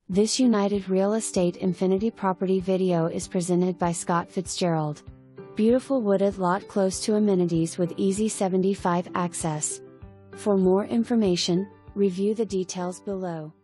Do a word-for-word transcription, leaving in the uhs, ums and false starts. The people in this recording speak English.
This United Real Estate Infinity property video is presented by Scott Fitzgerald. Beautiful wooded lot close to amenities with easy seventy-five access. For more information, review the details below.